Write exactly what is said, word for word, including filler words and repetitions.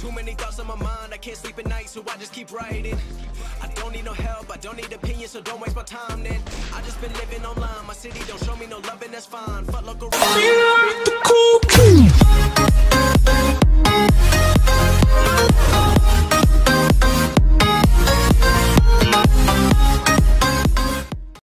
Too many thoughts on my mind, I can't sleep at night, so I just keep writing. I don't need no help, I don't need opinions, so don't waste my time then. I just been living online, my city don't show me no love and that's fine. Fuck local. The cool